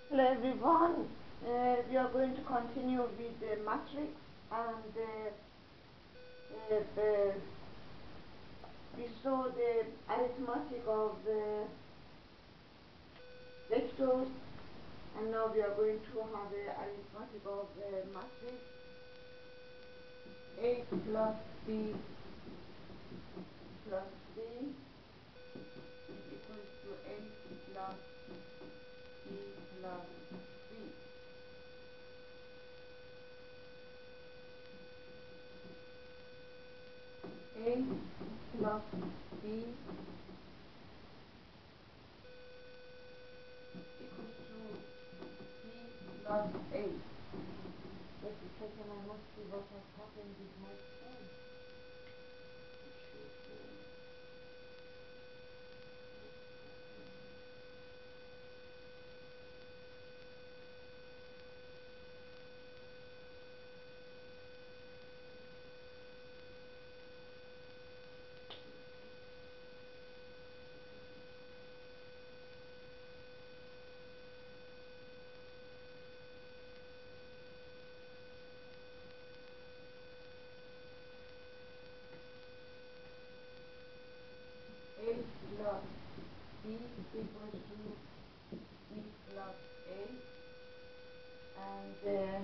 Hello everyone. We are going to continue with the matrix and we saw the arithmetic of the vectors, and now we are going to have the arithmetic of the matrix. A plus B plus C is equal to A plus B plus C. A plus B equals to B plus A. Just a second, I must see what has happened with my phone. It should, A plus B equals to B plus A, and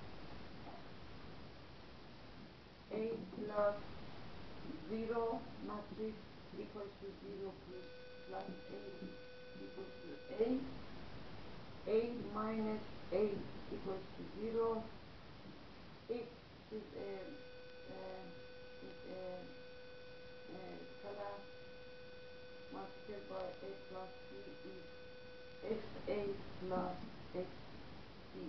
A plus 0 matrix equals to 0 plus A equals to A. A minus A equals to 0. X is a scalar multiplied by A plus B is XA plus XB.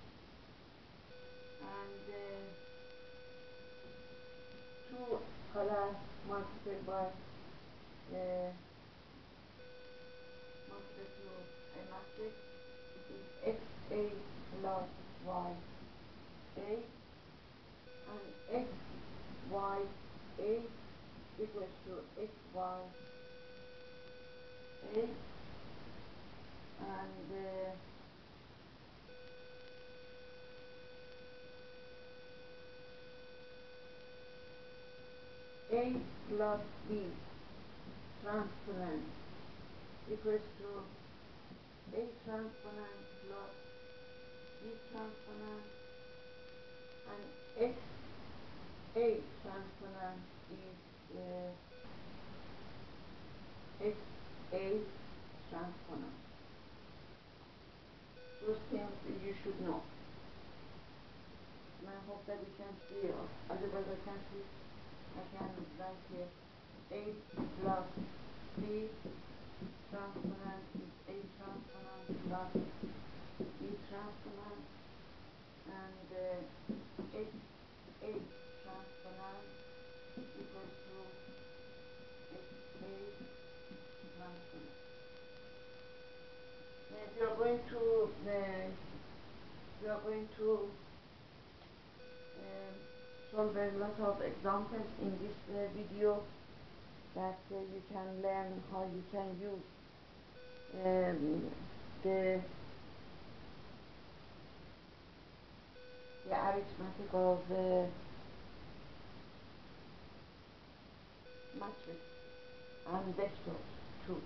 And 2 scalar multiplied by multiplied to a matrix is XA plus YA, and XYA equals to XYA, and A plus B transponent equals to A transponent plus B transponent, and XA transponent is XA transponent. Those things you should know. And I hope that you can see, otherwise I can write here A plus B transponent is A transponent plus B transponent, and XA transponent equals to XA transponent. We are going to solve a lot of examples in this video, that you can learn how you can use the arithmetic of matrix and vectors too.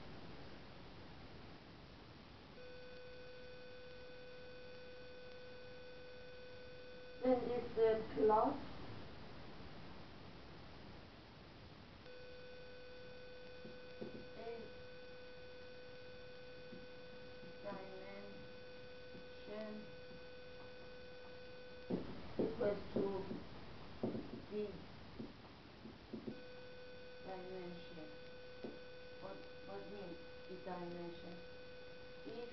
Then this plus dimension equals to D dimension. What means D dimension? If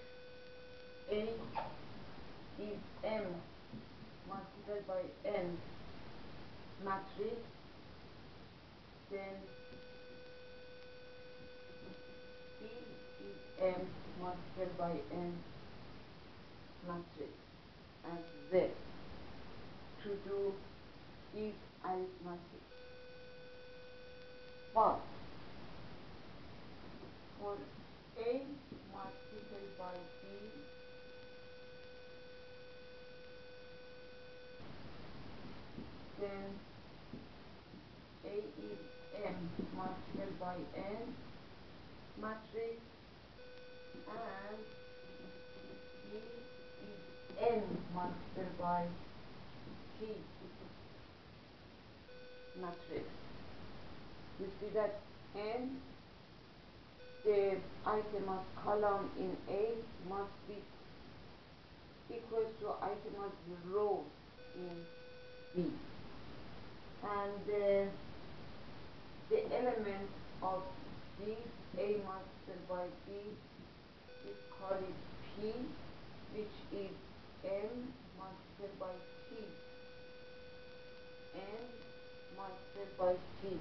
A is M multiplied by N matrix, then B is M multiplied by N matrix as Z to do this arithmetic. But for A multiplied by B then A is M multiplied by N matrix, and B is N multiplied by T matrix. You see that N, the item of column in A must be equal to item of row in B. And the element of this A multiplied by B is called P, which is M multiplied by T, N multiplied by T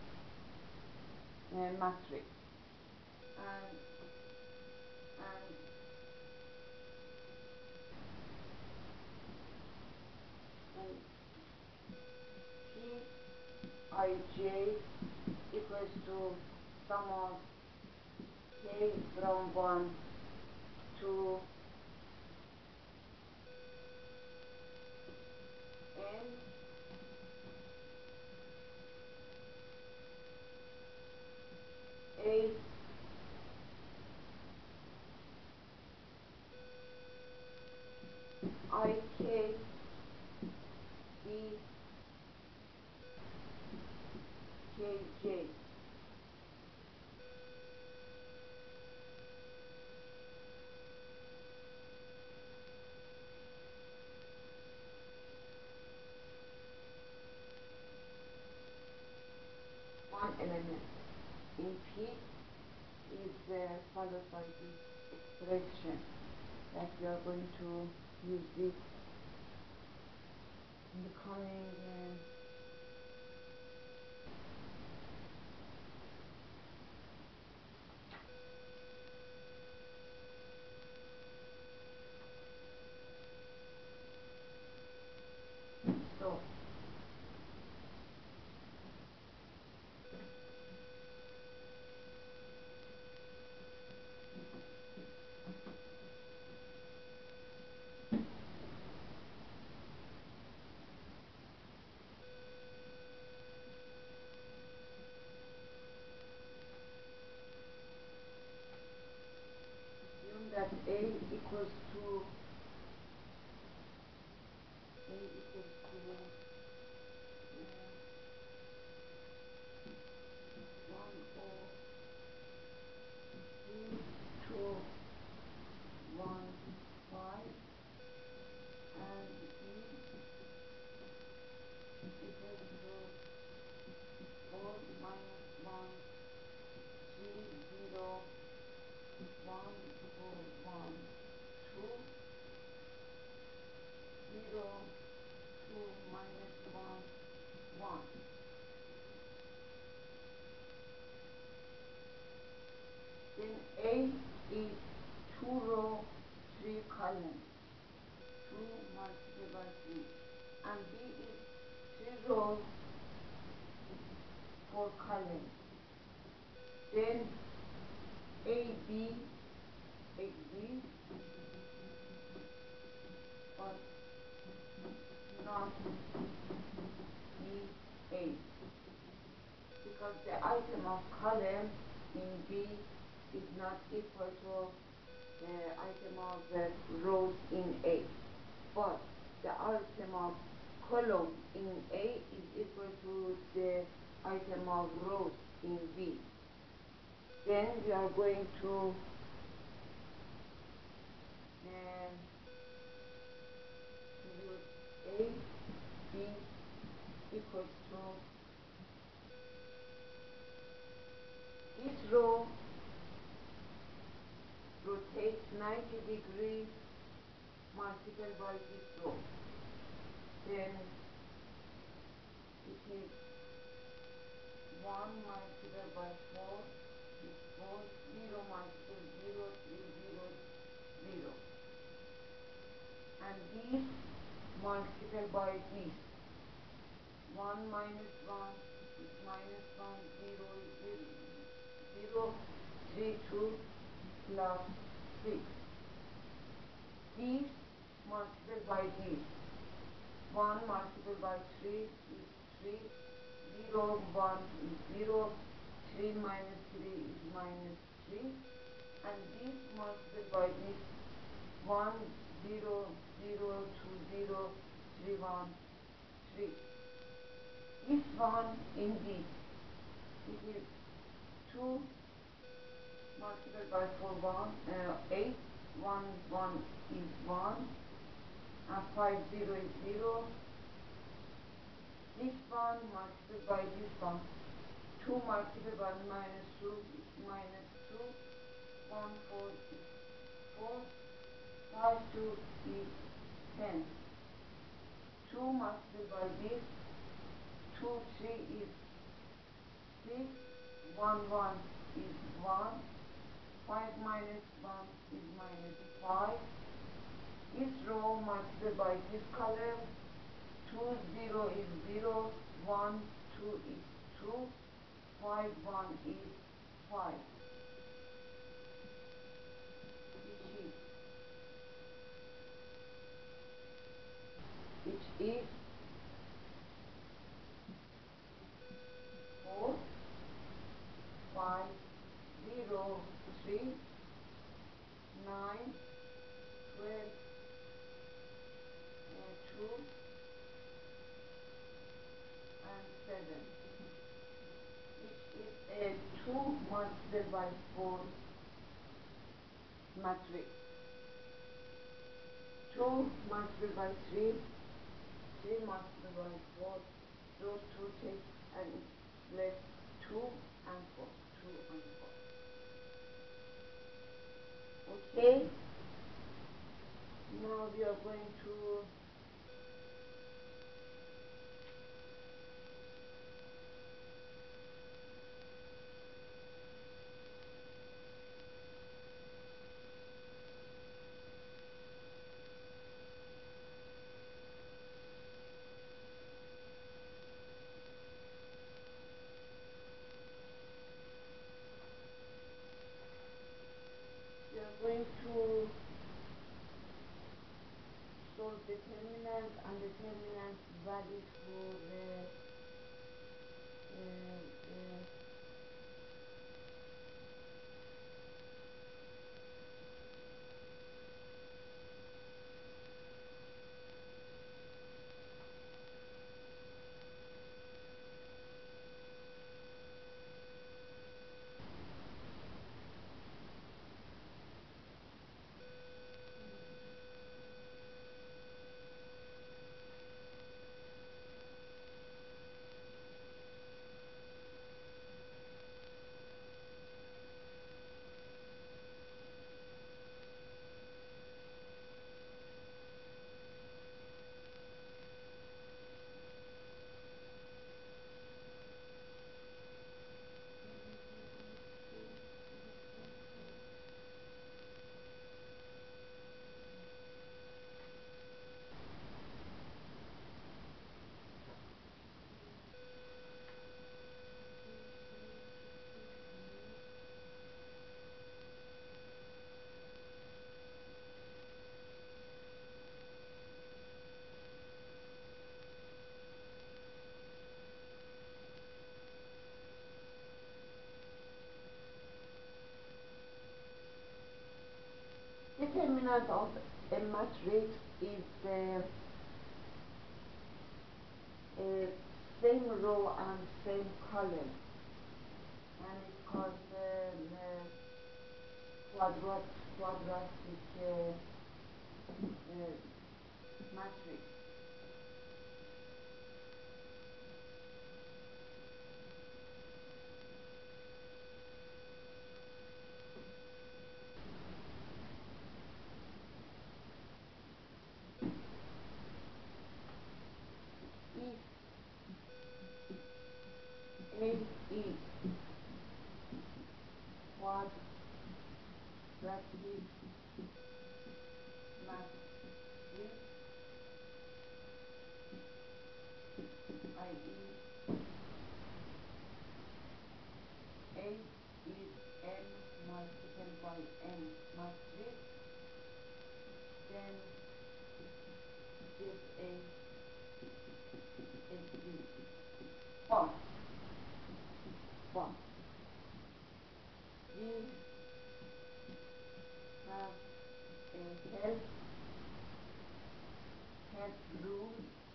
matrix. And Pij equals to sum of k from 1 to n A ik b kj. One element in P is followed by this expression that we are going to use this in the coming so assume that A equals to 1 or 3 to 1, 5, and B equals to 4 minus 1, 3, 0, 1, 4, 1, 2, 0, 2 minus 1, 1. Then A is 2 row, 3 column, 2 multiplied by 3. And B is 3 row, 4 column. Then AB exists, but not BA, because the item of column in B is not equal to the item of rows in A, but the item of column in A is equal to the item of rows in B. Then we are going to use A, B equals to this row rotates 90 degrees multiplied by this row. Then it is 1 multiplied by 4 is 4, 0 multiplied 0, 3, 0, 0. And this multiplied by this. 1 minus 1 is minus 1, 0 is 0, 3, 2 plus 6. This multiplied by this. 1 multiplied by 3 is 3. 0, 1 is 0. 3 minus 3 is minus 3. And this multiplied by this 1, 0, 0, 2, 0, 3, 1, 3. This one indeed, it is 2 multiplied by 4, 8. 1, 1 is 1. And 5, 0 is 0. This one multiplied by this one. 2 multiplied by minus 2 is minus 2. 1, 4 is 4. 5, 2 is 10. 2 multiplied by this. 2, 3 is 6. 1, 1 is 1. 5 minus 1 is minus 5. This row multiplied by this color. 2, 0 is 0. 1, 2 is 2. 5, 1 is 5. Which is 4, 5, 0, 3, 9, 12, 2, and 7. Which is a 2 multiplied by 4 matrix. 2 multiplied by 3, 3 multiplied by 4, those 2 take and it's left 2 and 4, 2 and 4. Okay, now we are going to solve determinant and determinant values for the determinant of a matrix is same row and same column, and it's called quadratic matrix. A is quadratic matrix, i.e. A is M multiplied by N matrix, then this A help, help rule,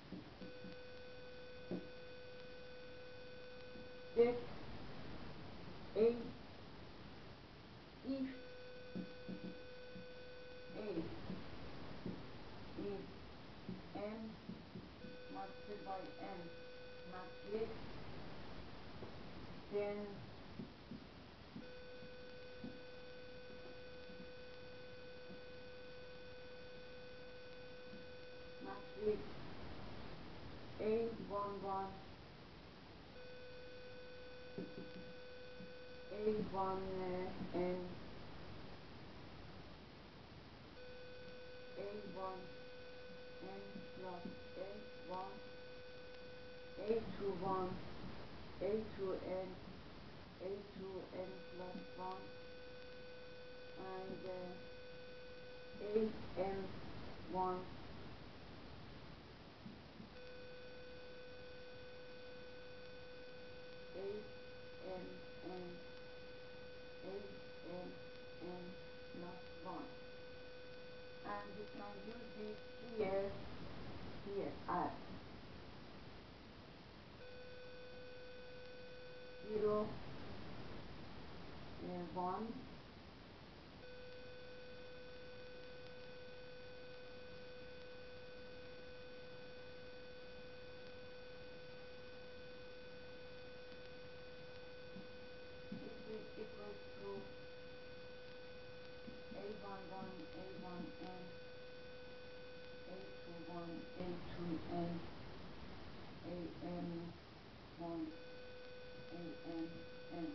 if, a, if, a, is n multiplied by n matrix, then matrix A11, A1n, A1n plus A1, A21, A2n, A2n plus 1, and AM1, AMN, AMN plus 1. And we can use this here as 0, 1, this is equal to A11, A1n, A21, A2n, AM1, AMN.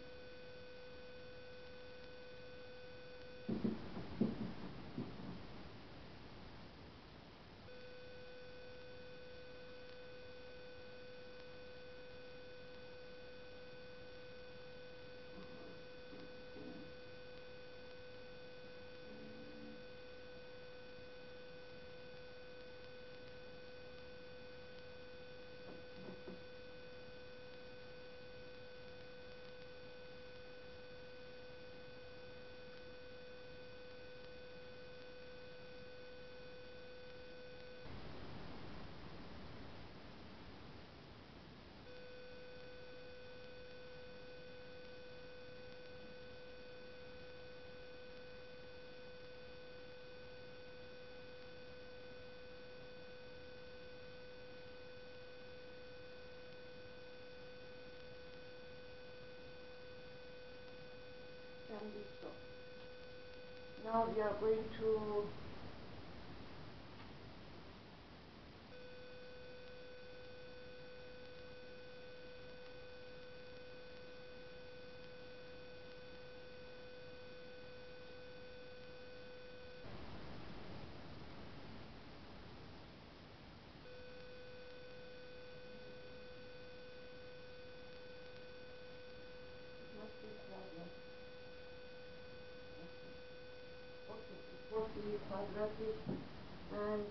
Can be so. Now we are going to what's this problem? Okay, it was the quadratic, and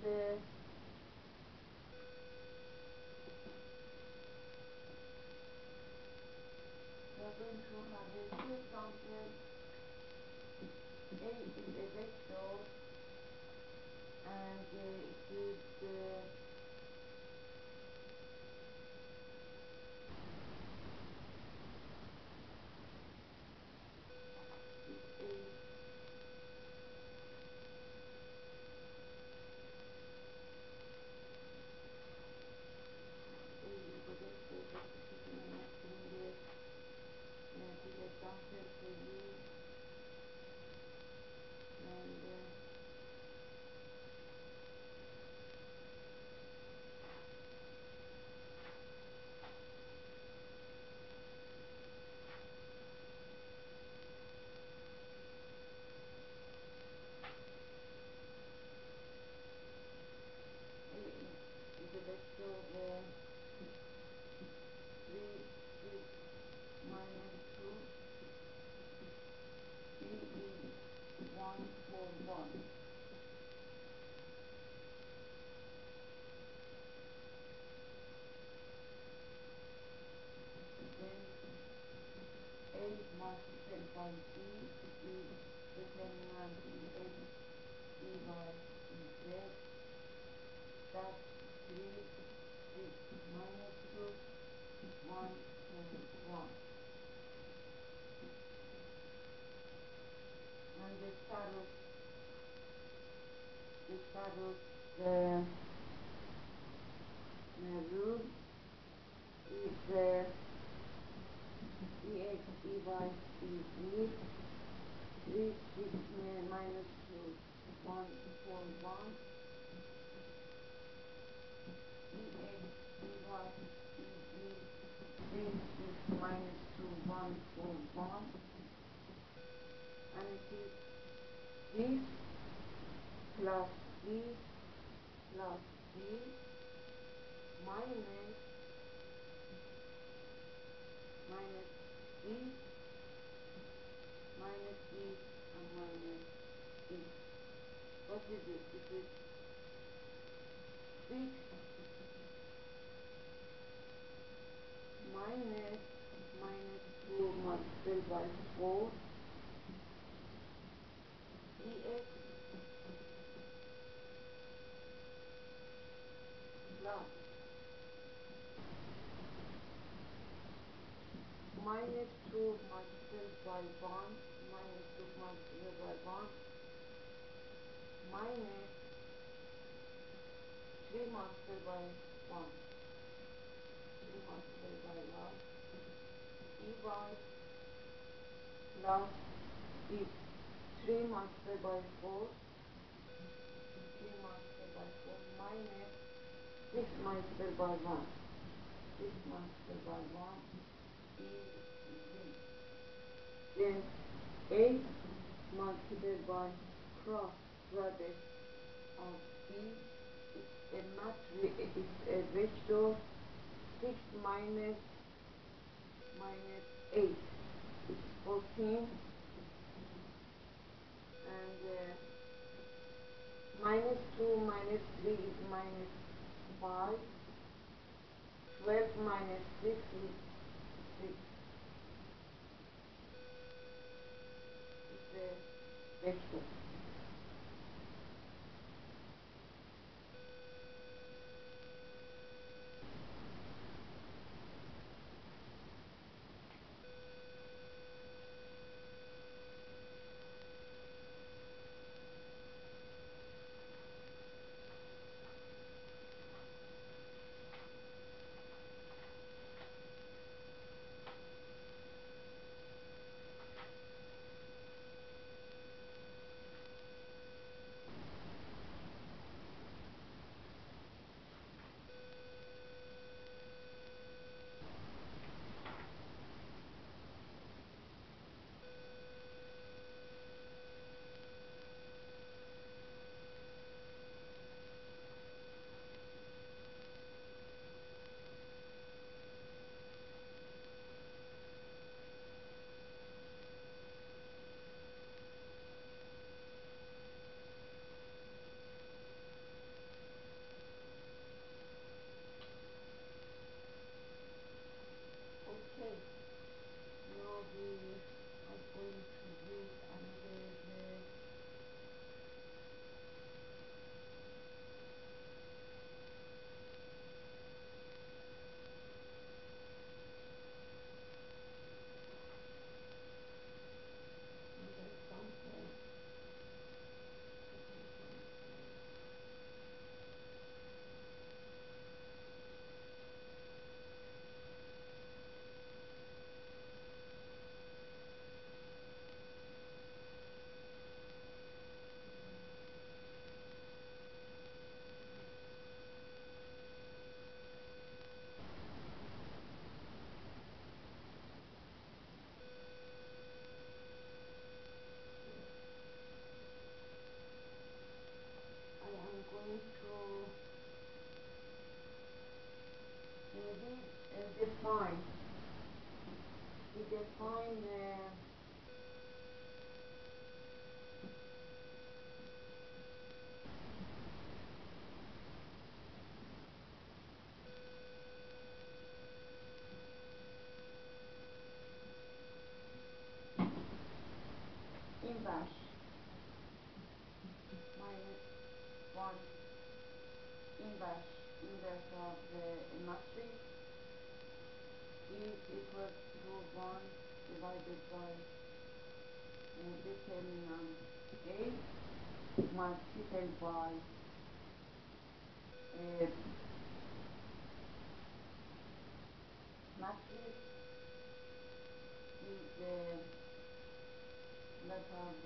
we are going to have a two example. A is a vector, and it is this example for you, and Pythagoras rule is dx dy dz 3 6 minus 2 1 4 1 dx dy dz 3 6 minus 2 1 4 1, and it is this plus this plus this minus this minus this and minus this. What is it? It is 6 minus 2 multiplied by 4 dx plus minus 2 multiplied by 1 minus 2 multiplied by 1 minus 3 multiplied by 1 3 multiplied by 1 dy plus this 3 multiplied by 4 3 multiplied by 4 minus 6 multiplied by 1 6 multiplied by 1 is this. Then 8 multiplied by cross product of these is a matrix, it's a vector 6 minus 8 is 14, and minus 2 minus 3 is minus 5, 12 minus 6 is 6. It's a vector. Okay, now we are going to use another example. I am going to define. We define inverse minus 1 inverse of the matrix is equal to 1 divided by determinant A multiplied by uh, matrix is a lot of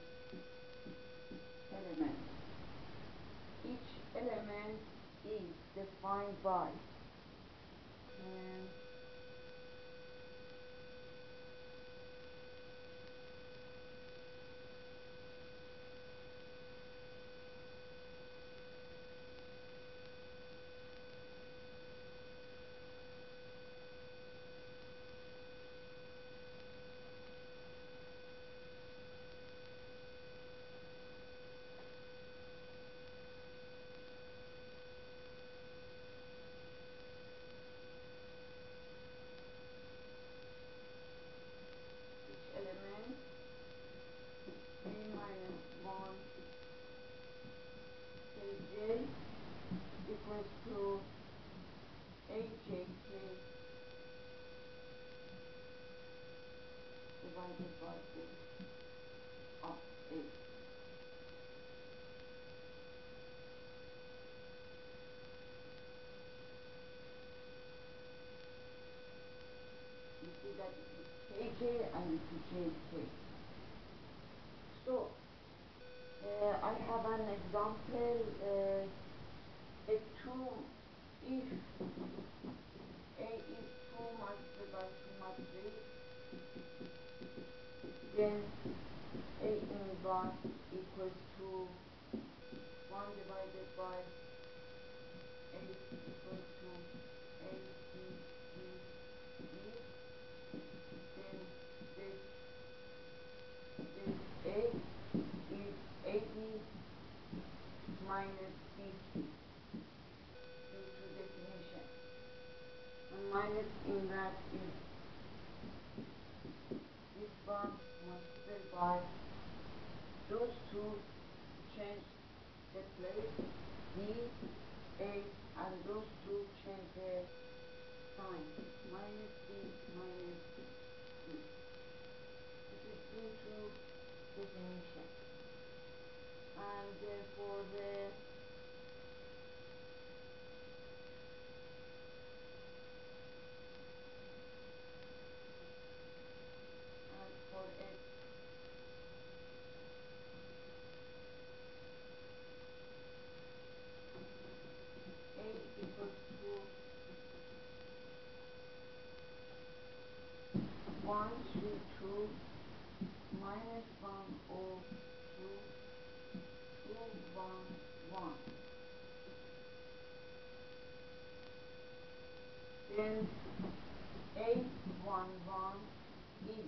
elements. Each element is defined by each element A minus 1 Kj equals to Ajk divided by A of A. You see that it is Kj and it is Jk. So, I have an example, if A is 2 multiplied by 2 matrix, then A inverse equals to 1 divided by A equals to A, B, C, D. Then this A is AB minus BC due to definition. And minus inverse is this one multiplied by those two change the place, D, A, and those two change the sign, minus D, minus D. This is due to definition. And for the X A equals to 1, 3, 2 minus 1, 0, 2, 2, 1, 1. Then 8, 1, 1 is.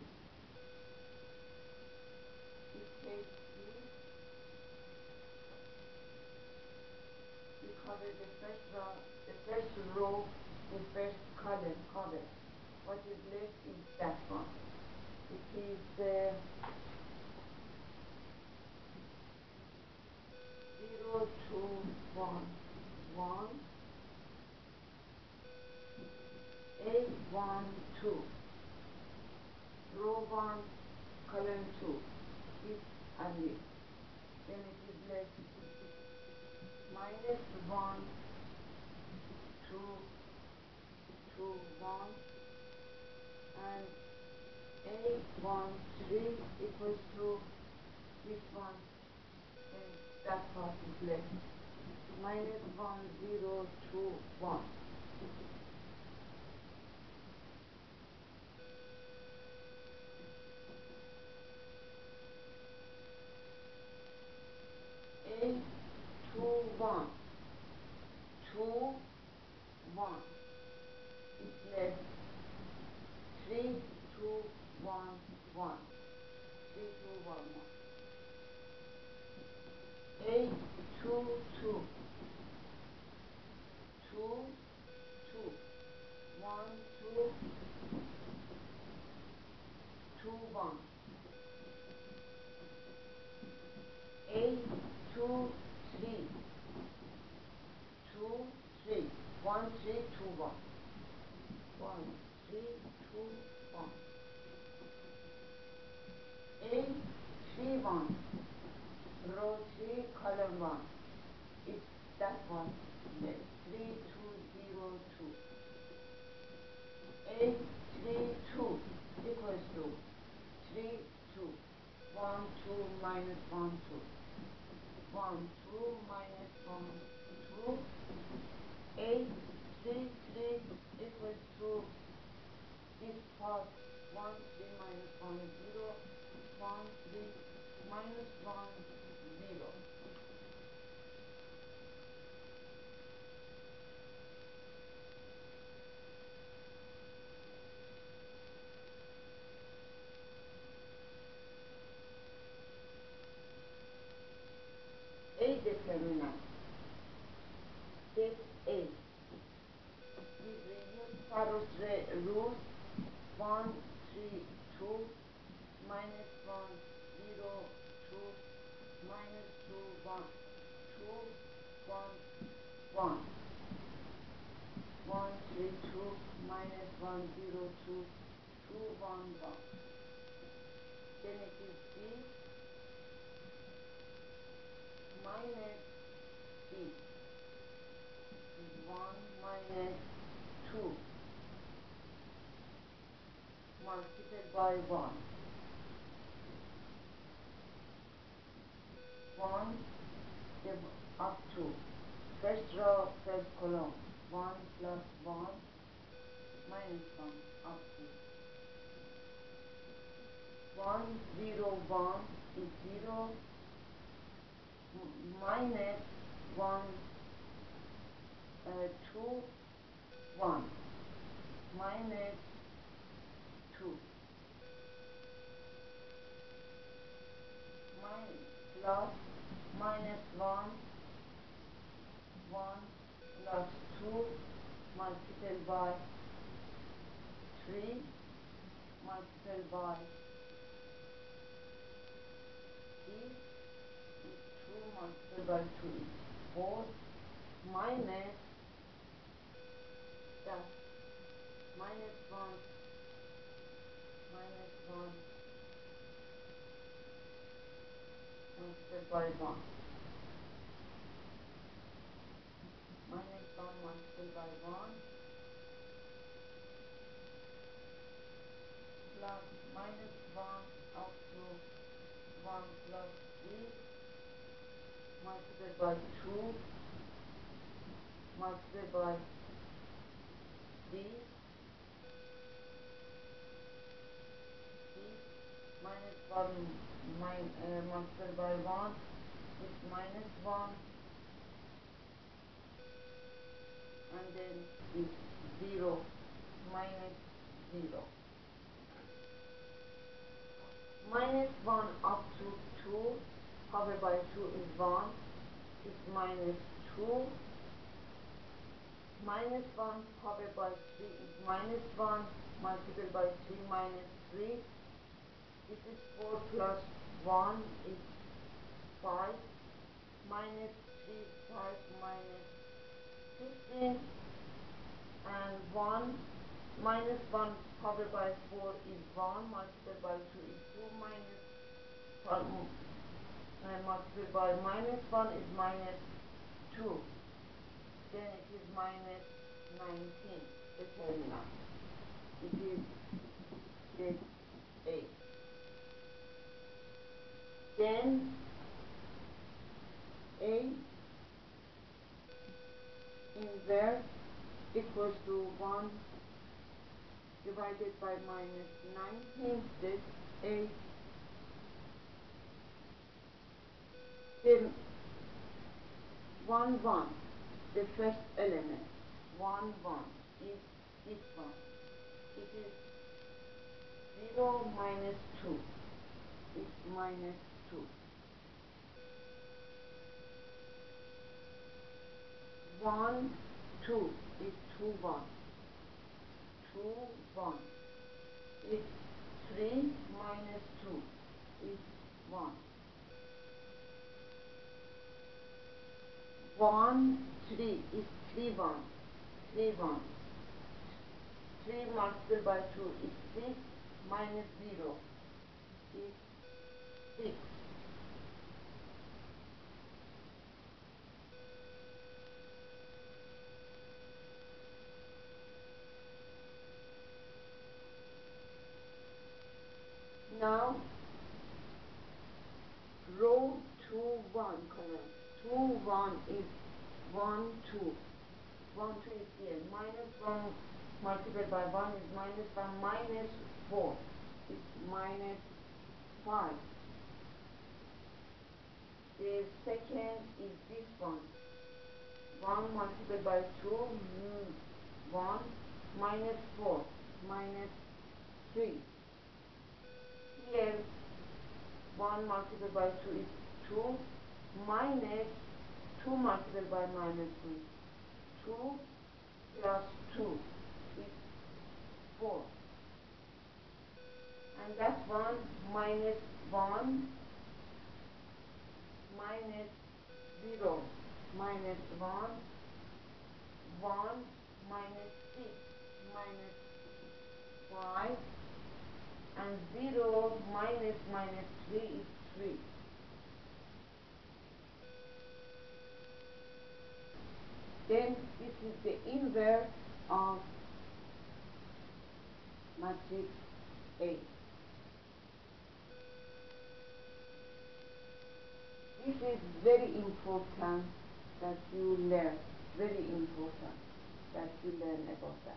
We take this, we cover the first row, the first column. What is left is that one. It is 0, 2, 1, 1, 8, 1, 2. Row 1, column 2. This and this. Then it is left minus 1, 2, 2, 1, and 8, 1, 3 equals to this one. Then that part is left. Minus 1, 0, 2, 1. A, 2, 1. 2, 1. It's left 3, 2, 1, 1. 3, 2, 1, 1. 8, 2, 2. 2, 2. 1, 2, 2, 1. 8, 2, 3. 2, 3. 1, 3, 2, 1. 1, 3, 2, 1. 8, 3, 1. Row 3, column 1. It's that one. 3202. 832 equals to 3, 2. 1, 2 minus 1, 2. 1, 2 minus 1, 2. 8, 3, 3 equals to this part. 1, 3 minus 1, 0. 1, 3 minus 1, 0. A determinant. Step A. We use Farrow's rule. 1, 3, 2 minus 1, 0, 2 minus 2, 1, 2, 1, 1. 1, 3, 2 minus 1, 0, 2, 2, 1, 1. Then it is B minus B. 1 minus 2 multiplied by 1. 1 up to first row, first column. 1 plus 1 minus 1 up to 1, 0, 1 is 0 minus 1, 2, 1 minus 2 plus minus 1, 1 plus 2 multiplied by 3 multiplied by this is 2 multiplied by 2 is 4 minus that minus 1 multiplied by 1 minus 1 multiplied by 1 plus minus 1 up to 1 plus 3 multiplied by 2 multiplied by 3 minus 1 multiplied by 1 is minus 1 and then is 0 minus 0. Minus 1 up to 2 powered by 2 is 1 is minus 2. Minus 1 powered by 3 is minus 1 multiplied by 3 minus 3. This is 4 plus 1 is 5 minus 3 5 minus 15 and 1 minus 1 powered by 4 is 1 multiplied by 2 is 2 minus 1 multiplied by minus 1 is minus 2. Then it is minus 19 determinant. It is step A. Then A inverse equals to 1 divided by minus 19, this A. Then 1, 1, the first element, 1, 1 is this one. It is 0 minus 2. It's minus 2. 1, 2 is 2, 1. 2, 1 is 3 minus 2 is 1. 1, 3 is 3, 1. 3, 1. 3 multiplied by 2 is 6 minus 0 is 6. 2, 1 is 1, 2. 1, 2 is here. Minus 1 multiplied by 1 is minus 1. Minus 4 is minus 5. The second is this one. 1 multiplied by 2, 1. Minus 4, minus 3. Here, 1 multiplied by 2 is 2. Minus 2 multiplied by minus 2. 2 plus 2 is 4. And that one, minus 1, minus 0, minus 1, 1, minus 6, minus 5, and 0 minus minus 3 is 3. Then this is the inverse of matrix A. This is very important that you learn, very important that you learn about that.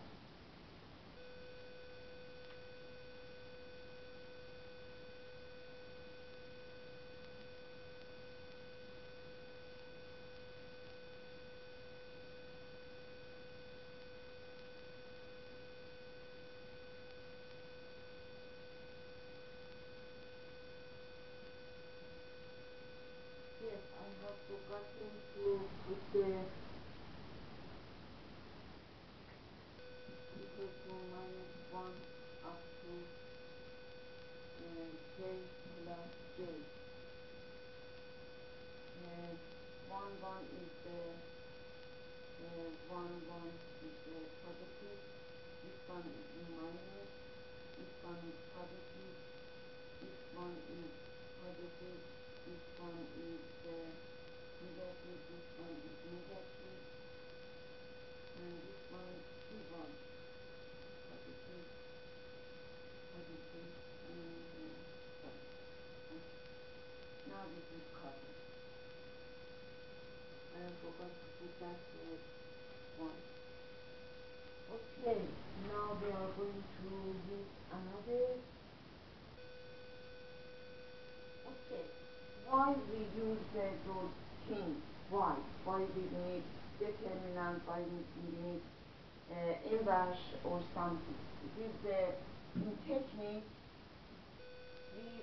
Yes, I have forgotten to put the equal to minus 1 up to k plus j. 1, 1 is the 1, 1 is the positive, this one is minus, this one is positive, this one is positive, this one is negative, this one is negative, and this one is 2, 1, positive, positive, and sorry. Now this is covered. I forgot to put that one. Okay, now we are going to use another. Okay, why we use those things? Why? Why we need determinant? Why we need inverse or something? It is in technique we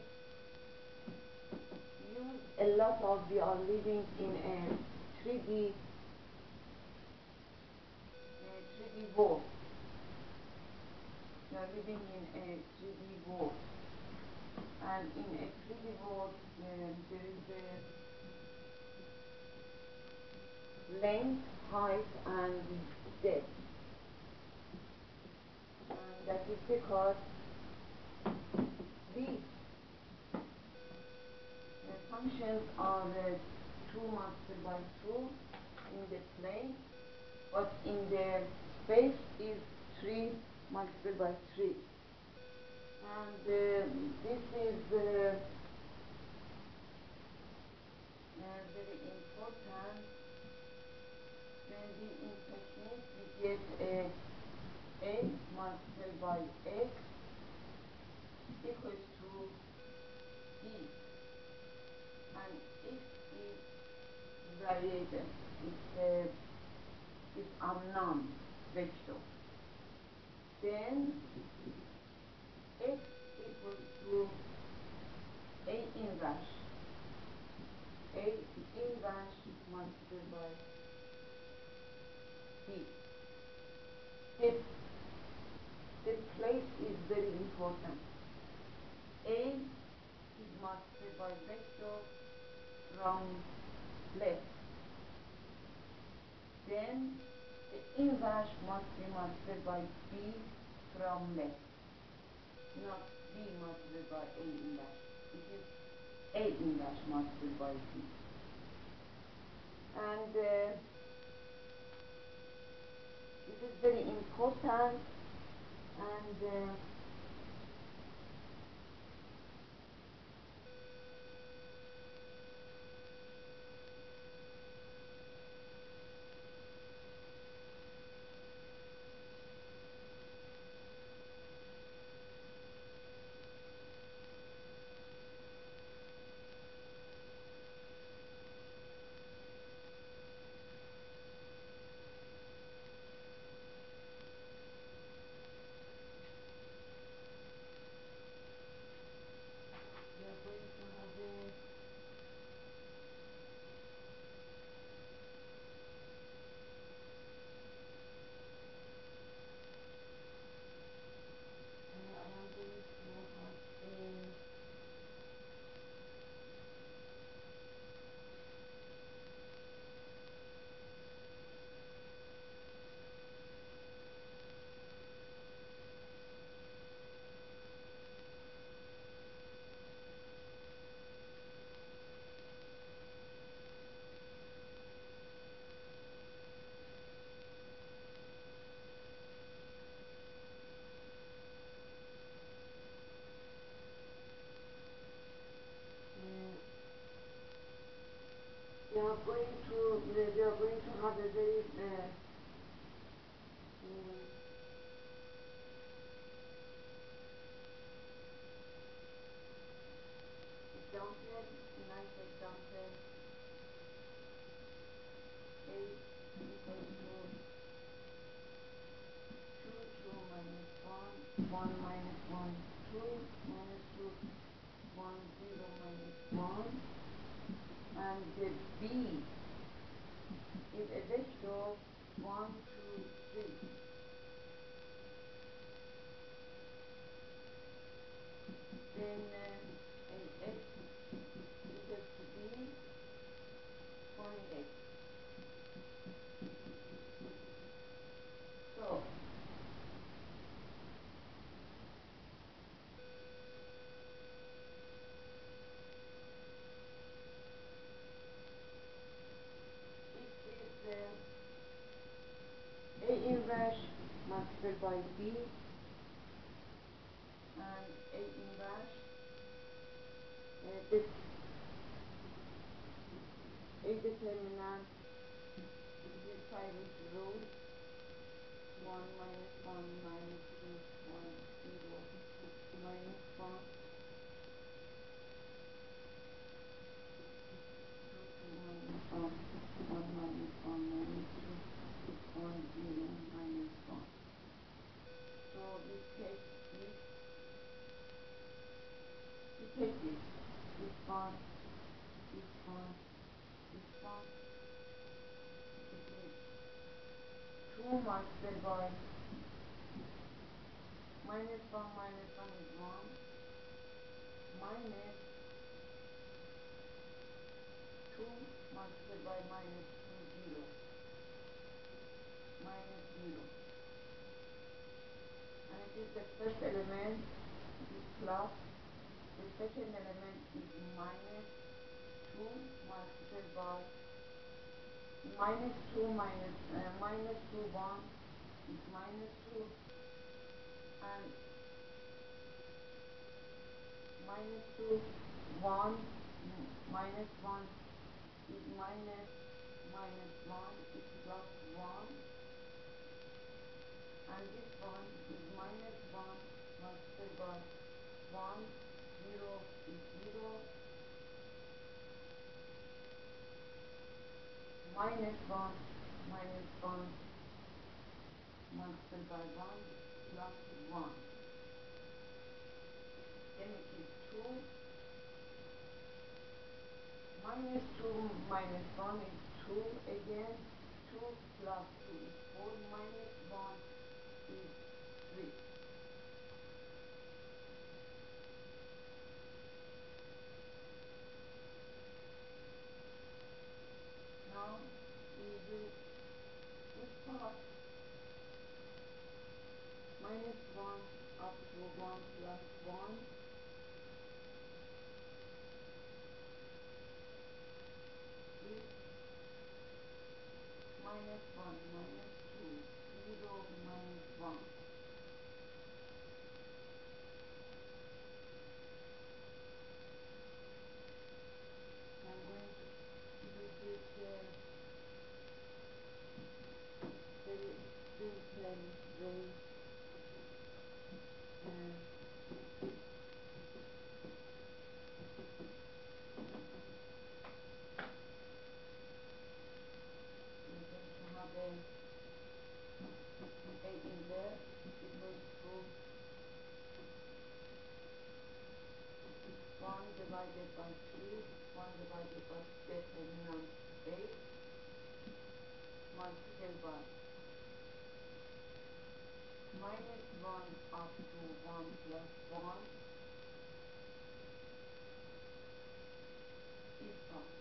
use a lot of. We are living in a 3D world. We are living in a 3D world. And in a 3D world, there is a length, height, and depth. And that is because these functions are 2 multiplied by 2 in the plane, but in the space is 3 multiplied by 3. And this is very important. When we in technique we get a multiplied by x equals to b, and x is variable, it's unknown vector. Then x equals to a inverse multiplied by b. The place is very important. A is multiplied by vector from left. Then the inverse must be multiplied by b from left, not b multiplied by a inverse. It is a inverse multiplied by b. And this is very important. And to have a very example, a nice example. 8 equals to 2, 2 minus 1, 1 minus 1, 2 minus 2, 1, 0 minus 1. And the B is a vector 1, 2, 3. Then X equals to B, 28. So A inverse multiplied by B and A inverse this A determinant this pivot rule 1 minus 1 minus 2 1 0 minus 1 2 minus 1 1 minus 1 minus 2 1 0 minus 1. So we take this one, this one, this one. It is 2 multiplied by minus 1 is 1 minus 2 multiplied by minus 2 0 minus 0. And it is the first element is plus. The second element is minus 2 multiplied by minus 2 minus 2 1 is minus 2 and minus 2 1 minus 1 is minus 1 is plus 1 and this one is minus 1 multiplied by 1 0 is 0 minus 1 multiplied by 1 plus 1. Then it is 2 minus 2 minus 1 is 2 again 2 plus 2 is 4 minus 1 is 3. Now we do this part minus 1 up to 1 plus 1 is minus 1 minus 2 0 minus 1. I'm going to use this very simple way and we're going to have a inverse equals to 1 divided by 2 1 divided by determinant 8 multiplied by minus 1 up to 1 plus 1 is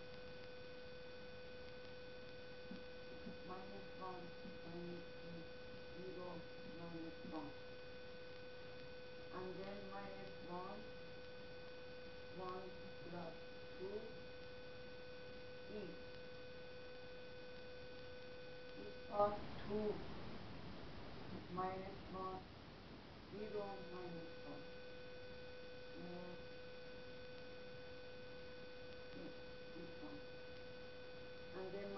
minus 1 minus 2 0 minus 1 and then minus 1 1 plus 2 is part 2 minus 1 0 minus 1 this one and then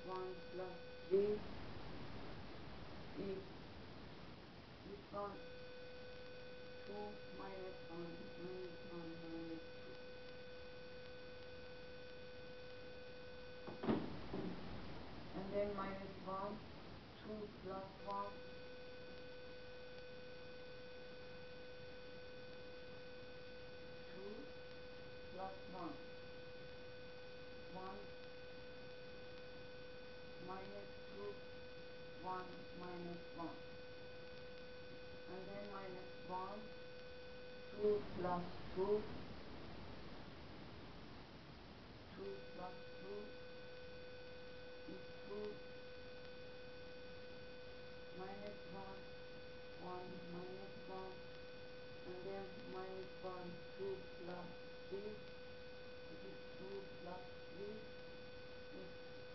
1 plus 3 is this one 2 minus 1 minus 1 minus 2 and then minus 1 2 plus 1 2 plus 1 1 minus 2 1 minus 1 and then minus 1 2 plus 2 2 plus 2 is 2 minus 1 1 minus 1 and then minus 1 2 plus 3 it is 2 plus 3 is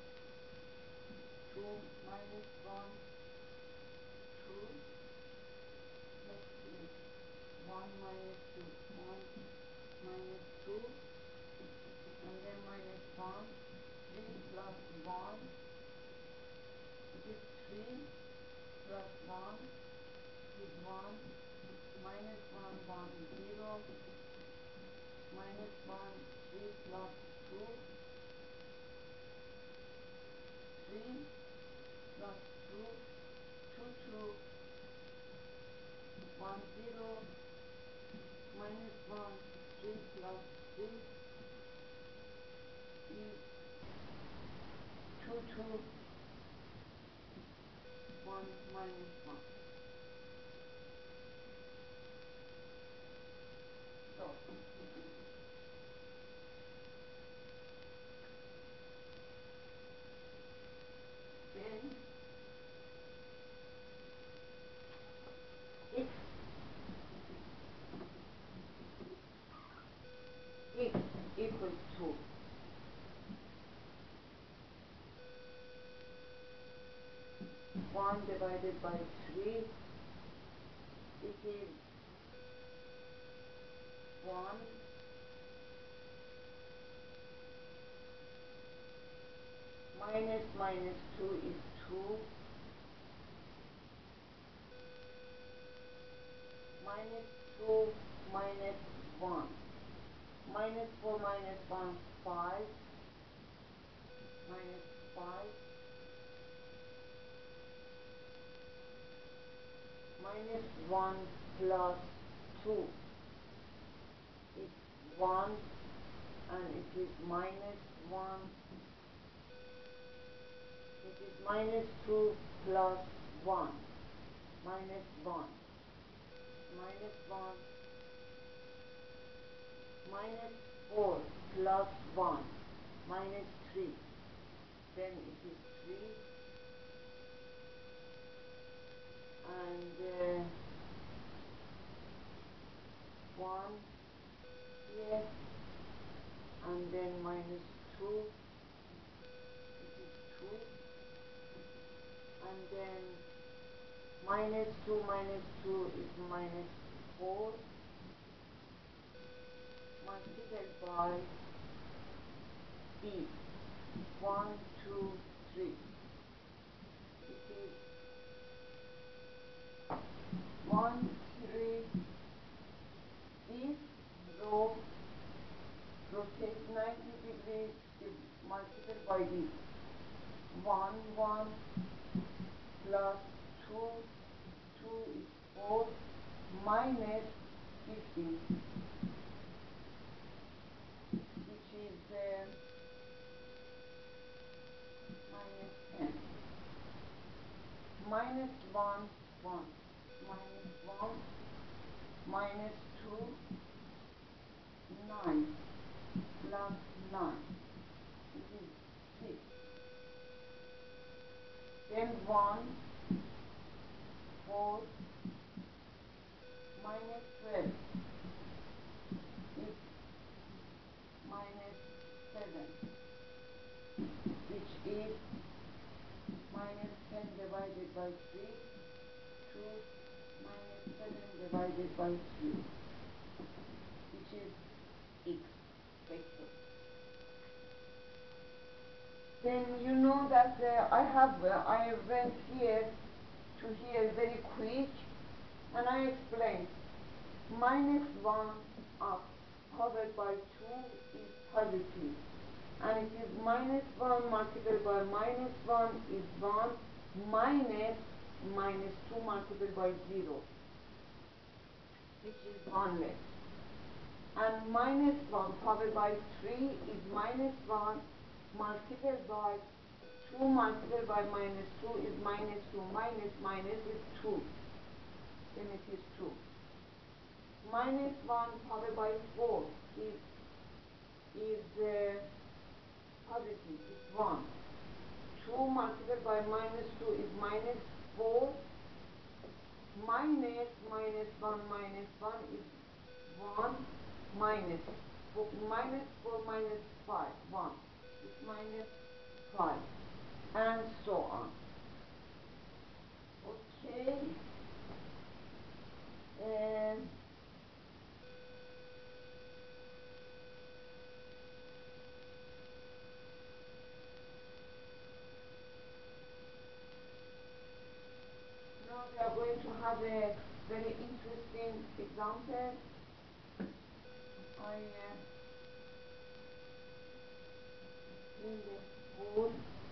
2 minus 1 2 plus 3 1 minus 2 1 minus 2 and then minus 1 3 plus 1 it is 3 plus 1 is 1 minus 1 1 0 minus 1 3 plus 2 3 plus 2 2 2 1 0 minus 1 3 plus 3 is 2 2 1 minus 1 so then x equals to 1 divided by 3 it is 1 minus minus 2 is 2 minus 2 minus 1 minus 4 minus 1 5 minus 5 minus 1 plus 2 it's 1 and it is minus 1 it is minus 2 plus 1 minus 1 minus 1 minus 4 plus 1 minus 3 then it is 3 and 1 here and then minus 2 it is 2 and then minus 2 minus 2 is minus 4 multiplied by b 1 2 3 it is 1 3 this row rotate 90 degrees multiplied by this 1 1 plus 2 2 is 4 minus 15 which is minus 10 minus 1 1 minus 1 minus 2 9 plus 9 it is 6 then 1 4 minus 12 is minus 7 which is minus 10 divided by 3 2 minus 7 divided by 3 which is x vector then you know that I went here to here very quick, and I explained minus 1 up covered by 2 is positive, and it is minus 1 multiplied by minus 1 is 1 minus 2 multiplied by 0, which is 1 less. And minus 1 covered by 3 is minus 1 multiplied by 2 multiplied by minus 2 is minus 2. Minus is 2. Then it is 2. Minus 1 covered by 4 is positive, it's 1. 2 multiplied by minus 2 is minus 4. Minus 1 is 1 minus 4 minus 5, 1. It's minus 5, and so on. Okay. Now we are going to have a very interesting example. In the board.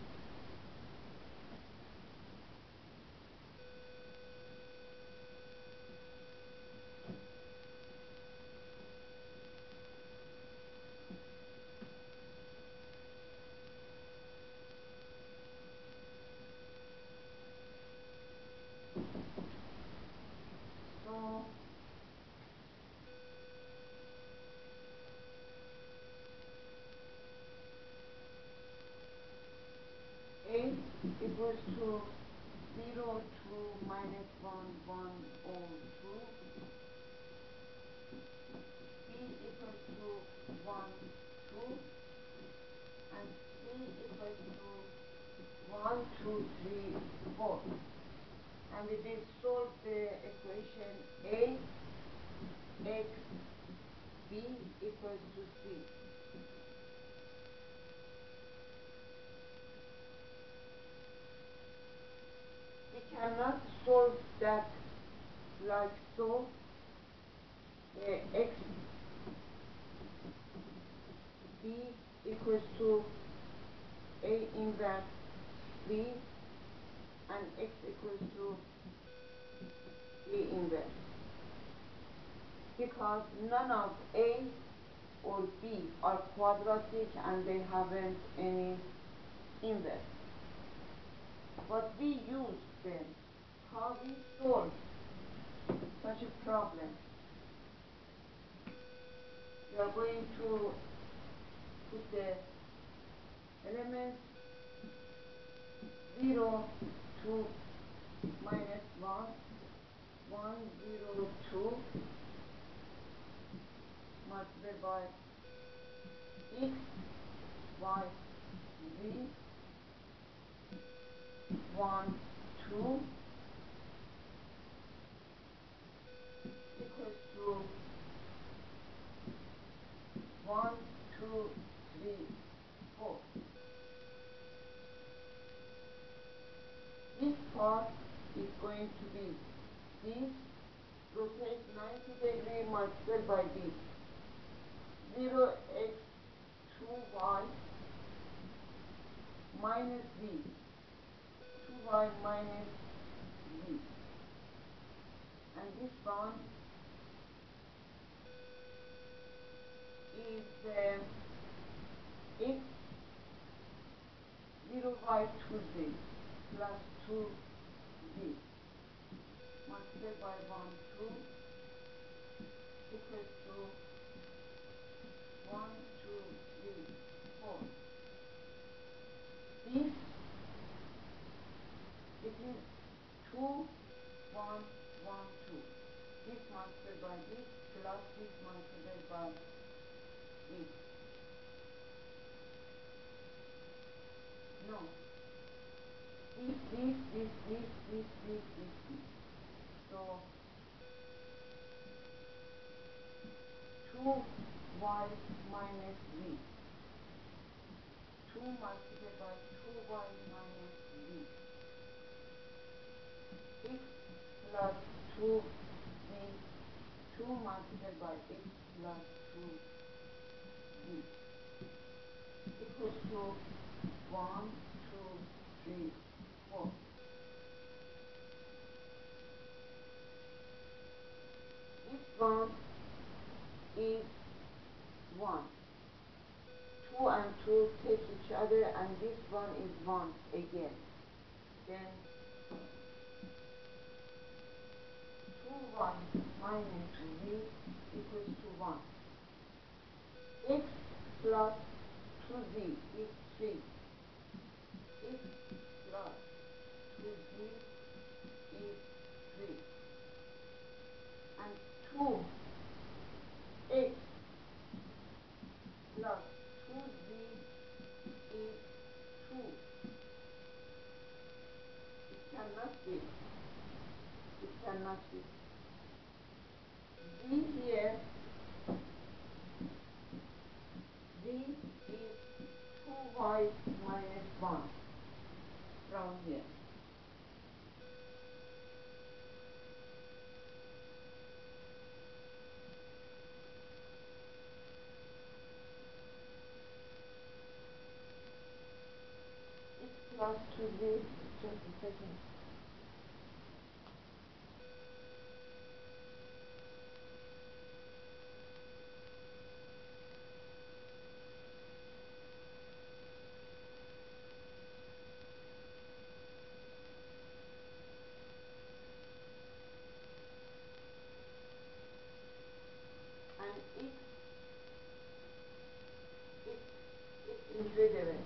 So A equals to 0, 2, minus 1, 1, or 2. B equals to 1, 2. And C equals to 1, 2, 3, 4. And we will solve the equation A, X, B equals to C. We cannot solve that like so. X B equals to A inverse B, and X equals to A inverse, because none of A or B are quadratic and they haven't any inverse. But we use them. How we solve such a problem? We are going to put the elements 0, 2, minus 1, 1, 0, 2, multiplied by x, y, z, 1, 2, equals to 1, 2, 3, 4. This part is going to be this, rotate 90 degree multiplied by this, 0x 2y minus z, 2y minus z. And this one is x 0y 2z plus 2z multiplied by 1, 2 equals to 1, 2, 3, 4. This, it is 2, 1, 1, 2. This multiplied by this plus this multiplied by this. No. This. So 2y minus z. 2 multiplied by 2y minus z. X plus 2z, 2 multiplied by x plus 2z equals to 1, 2, 3, 4. This one is 1. 2 and 2 take each other, and this one is 1 again. Then 2y minus z equals to 1. X plus 2z is 3. X plus 2z is 3. And 2x plus 2z is 2. It cannot be. It cannot be. Z here, z is 2y minus 1 from here. X plus 2z, just a second. And it's irrelevant.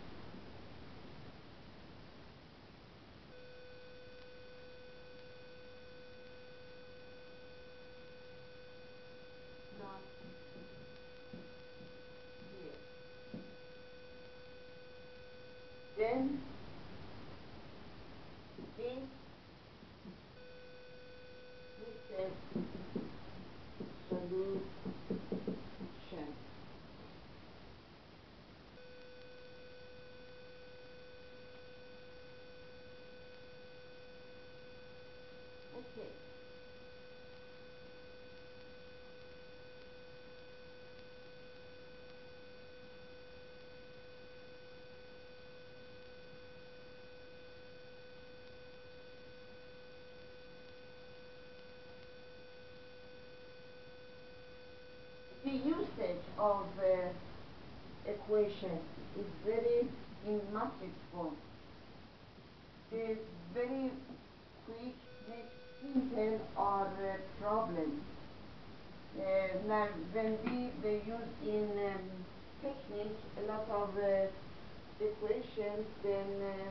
Not here. Then this is the solution. Okay. The usage of equation is very in matrix form. It's very quick, make simple or problems. Now, when we use in technique a lot of equations, then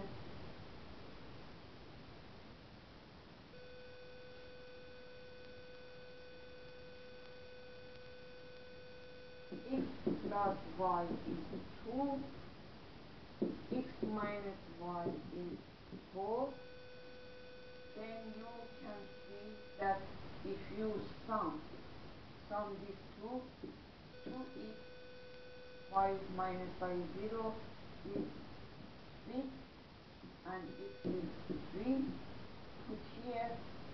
x plus y is 2, x minus y is 4. Then you can see that if you sum these two, 2x y minus y 0 is 6, and x is 3. Put here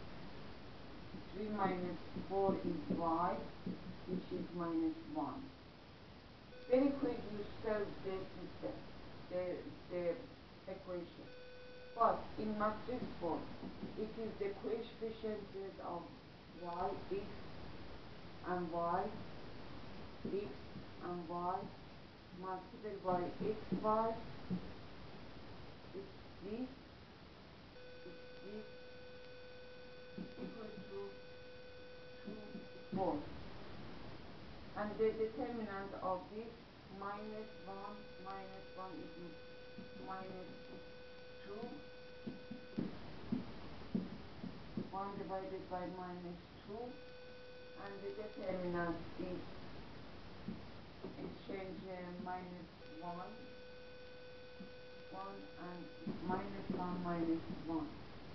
3 minus 4 is y, which is minus 1. Very quick you solve the system, the equation. But in matrix form, it is the coefficients of y, x, and y, x and y, multiplied by x, y, x, equals to 2, 4. And the determinant of this minus 1 is minus 2. 1 divided by minus 2. And the determinant is exchange minus 1, and minus 1, minus 1.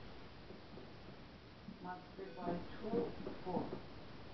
Multiplied by 2, 4.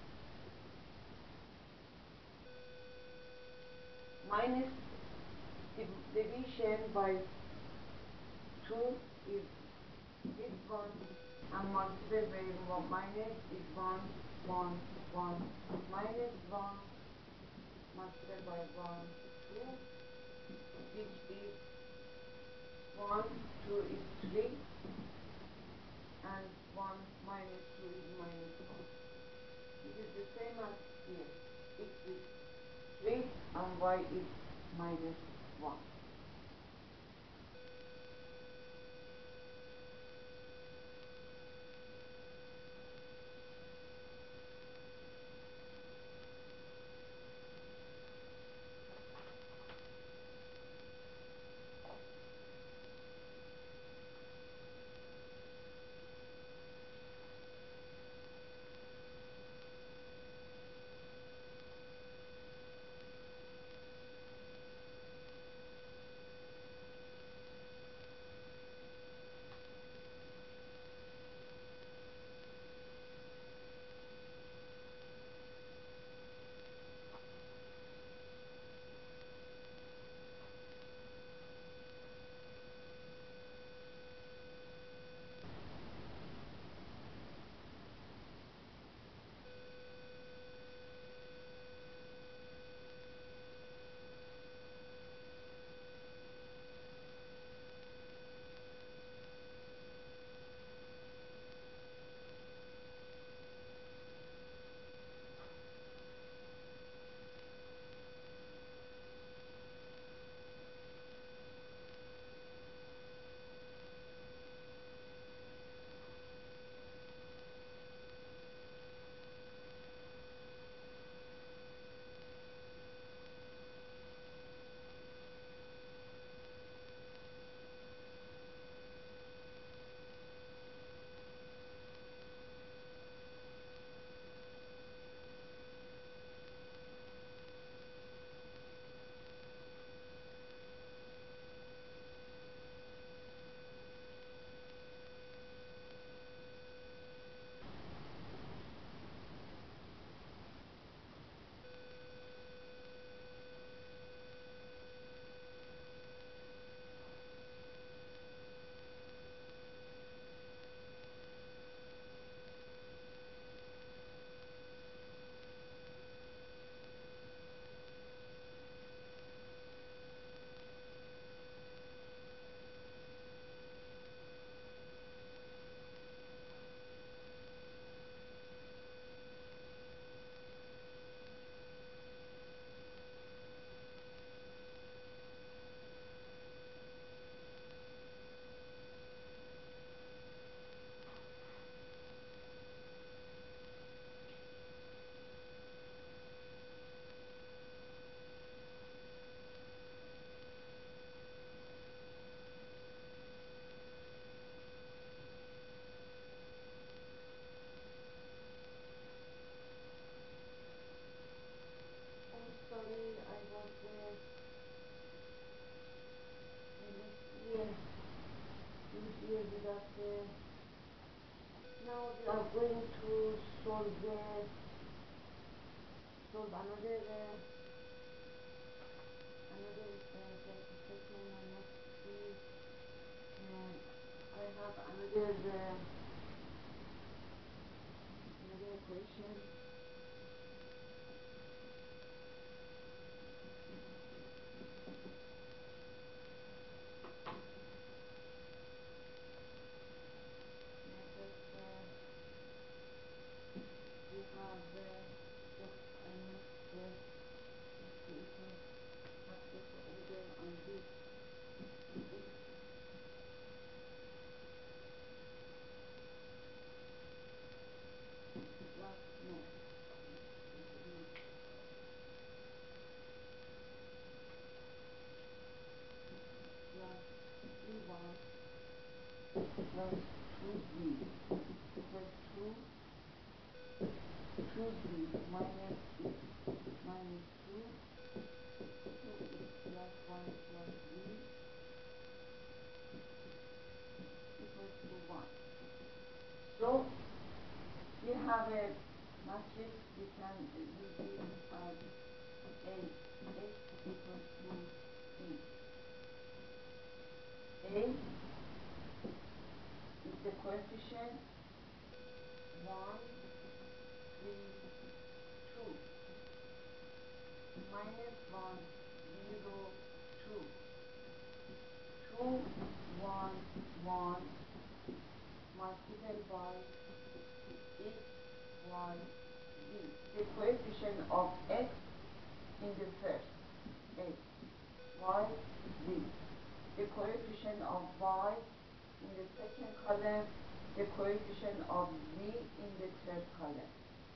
Minus division by 2 is this one, and multiplied by minus is 1, 1, 1, minus 1, multiplied by 1, 2, which is 1, 2 is 3, and 1 minus 2 is minus 1. It is the same as here. X is 3 and y is minus 1. Sorry, I was here without now we are going to solve another second. I must see. I have another equation. We have just I must see if I have the order on this. Plus no. Plus 3y plus 2b equals 2b minus x minus 2, 2x plus 1 plus b equals to 1. So we have a matrix. We can use this as a x equals to 8. A is the coefficient 1, 3, 2, minus 1, 0, 2, 2, 1, 1, multiplied by x, y, z. The coefficient of x in the first, x, y, z. The coefficient of y in the second column, the coefficient of z in the third column.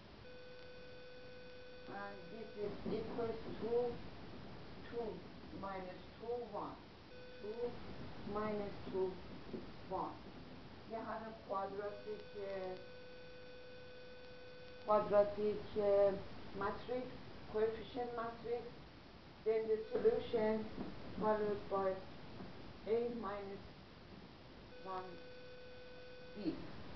And this is equals to 2 minus 2, 1. 2 minus 2, 1. You have a quadratic matrix, coefficient matrix, then the solution followed by A minus 1b.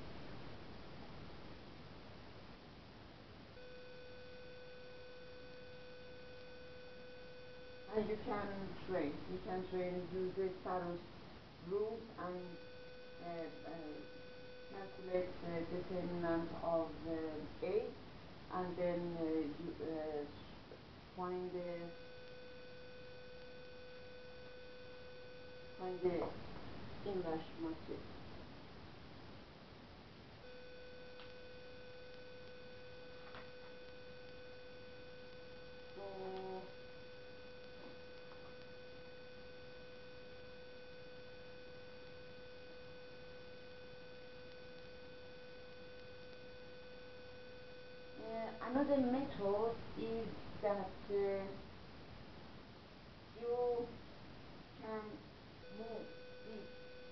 And you can train, use the Saros rules and calculate the determinant of A, and then you find the inverse matrix. So another method is that you can move this.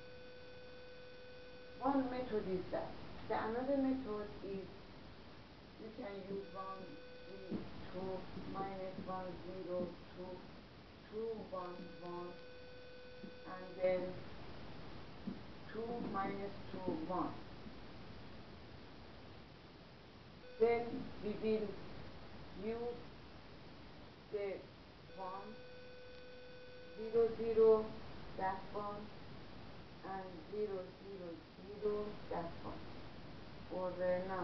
One method is that. The another method is you can use 1, 3, 2, minus 1, 0, 2, 2, 1, 1, and then 2 minus 2, 1. Then we will use the 1, 0, 0, that one, and 0, 0, 0, that one. Or now.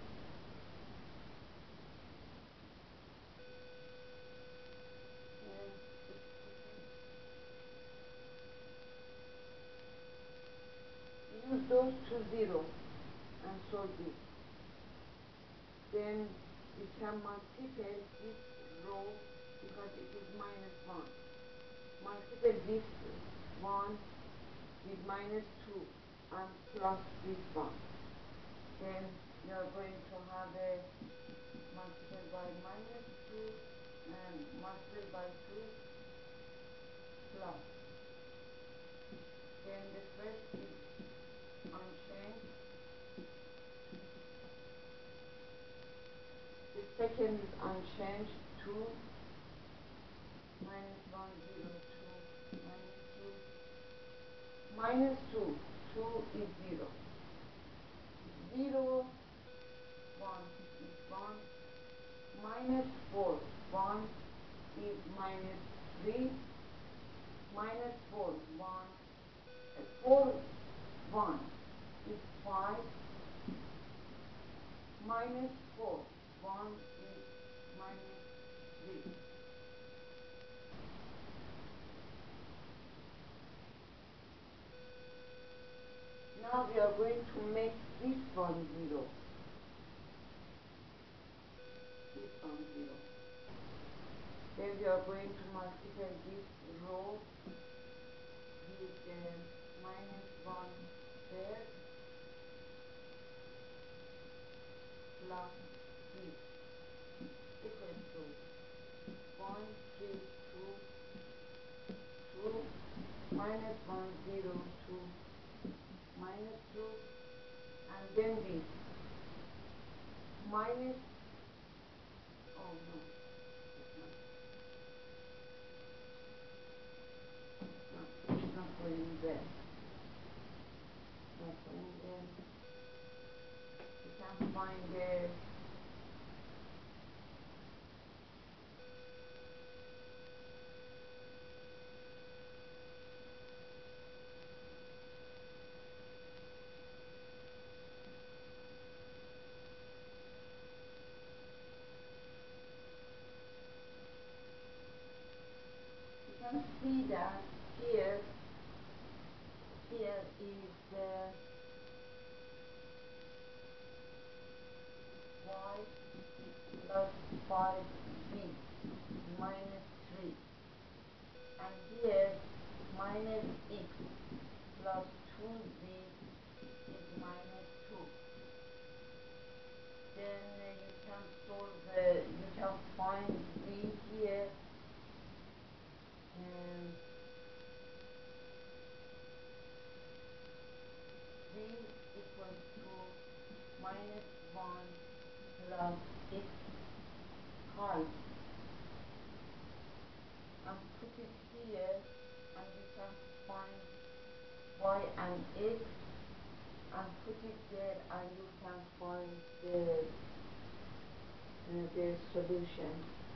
Use those two zeros and solve this. Then we can multiply this row because it is minus 1. Multiply this 1 with minus 2 and plus this 1. Then you are going to have a multiply by minus 2 and multiply by 2 plus. Then the first is unchanged. The second is unchanged, 2 minus 1, 0, 2, minus 2. Minus 2, 2 is 0. 0, 1 is 1. Minus 4, 1 is minus 3. Minus 4, 1. 4, 1 is 5. Minus 4, 1 is minus 3. Now we are going to make this one 0. This one 0. Then we are going to multiply this row with minus 1 third plus this equals to 1, 3, 2, 2, minus 1, 0, 2, minus 2, and then this minus, oh no, it's not going there. Not going there. You can find the here is y plus 5b minus 3, and here minus x plus 2z is minus 2. Then you can solve, you can find z here, and z equals to minus 1 plus x half, and put it here, and you can find y and x, and put it there, and you can find the solution.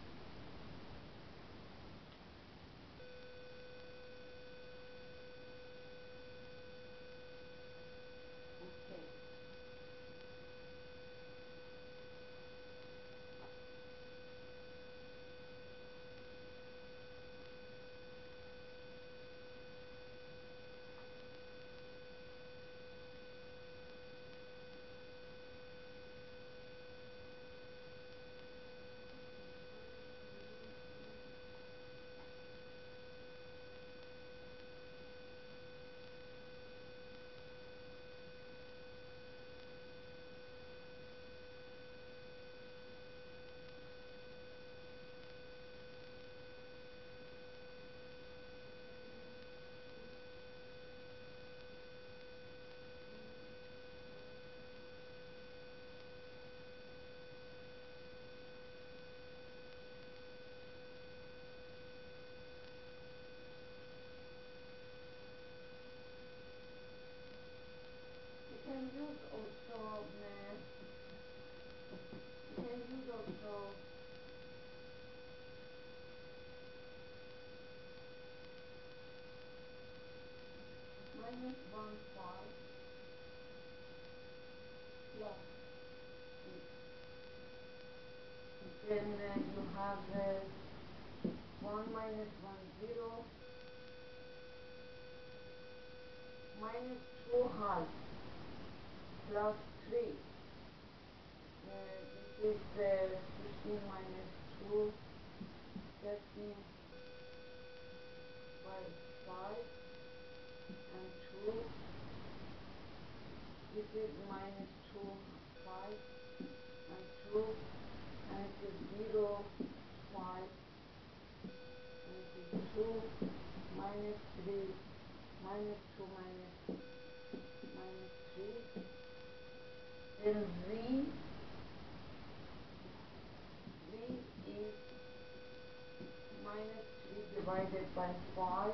Okay. You can use also minus 1 5 plus x. Then you have 1 minus 1 0 minus 2 half plus 3. This is 15 minus 2, 13 by 5 and 2. This is minus 2, 5 and 2, and it is 0, 5, and it is 2, minus 3, minus 2, minus 3. Then z is minus 3 divided by 5.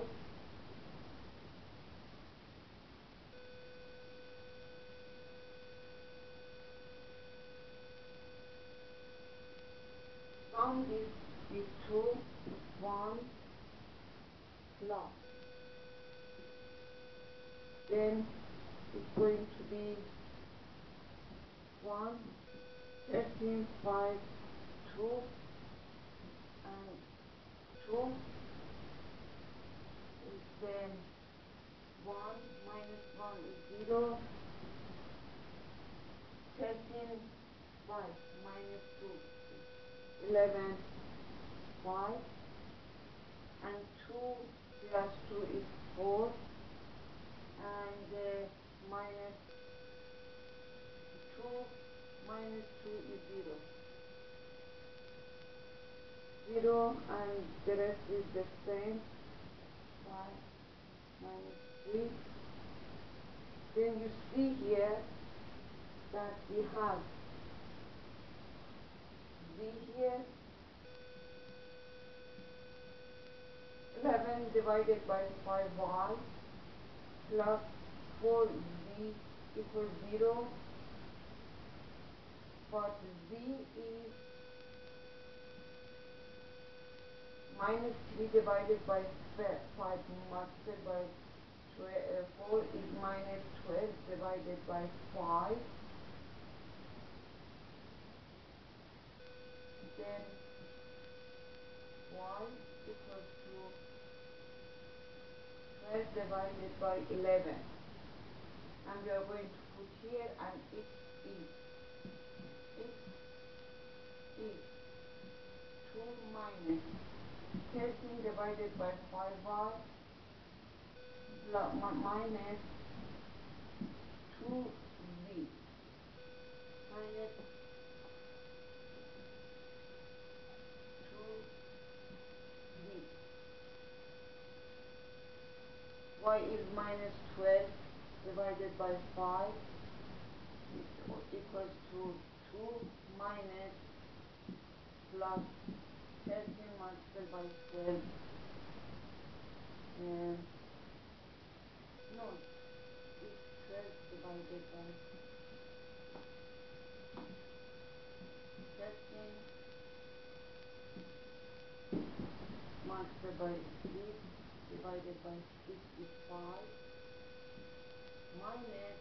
Sum these two, 1 plus. Then it's going to be 1, 13, 5, 2, and 2 is then 1 minus 1 is 0, 13, 5 minus 2 is 11, 5, and 2 plus 2 is 4, and minus 2 minus 2 is 0. 0, and the rest is the same. 5 minus 3. Then you see here that we have z here, 11 divided by 5y plus 4z equals 0, but z is minus 3 divided by 5 multiplied by 4 is minus 12 divided by 5. Then y equals to divided by 11. And we are going to put here, and it is 2 minus 13 divided by 5y minus 2z minus 2z. Y is minus 12 divided by 5 equals to 2 minus plus 13 multiplied by 12. No, it's 12 divided by 13 multiplied by 6 divided by 6 is 5 minus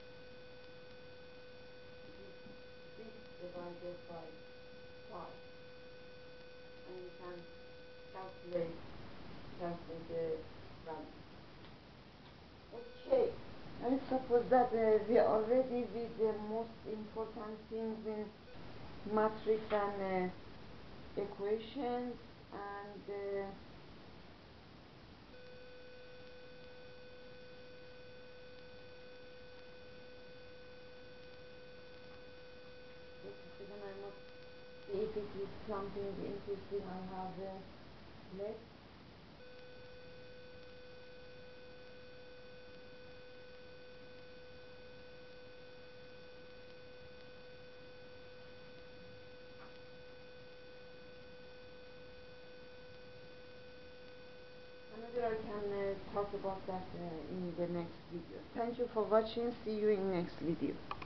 6 divided by 5, and you can calculate the value. Okay, and suppose that we are ready with the most important things in matrix and equations, and just a second, I must see if it is something interesting I have left. Maybe I can talk about that in the next video. Thank you for watching. See you in next video.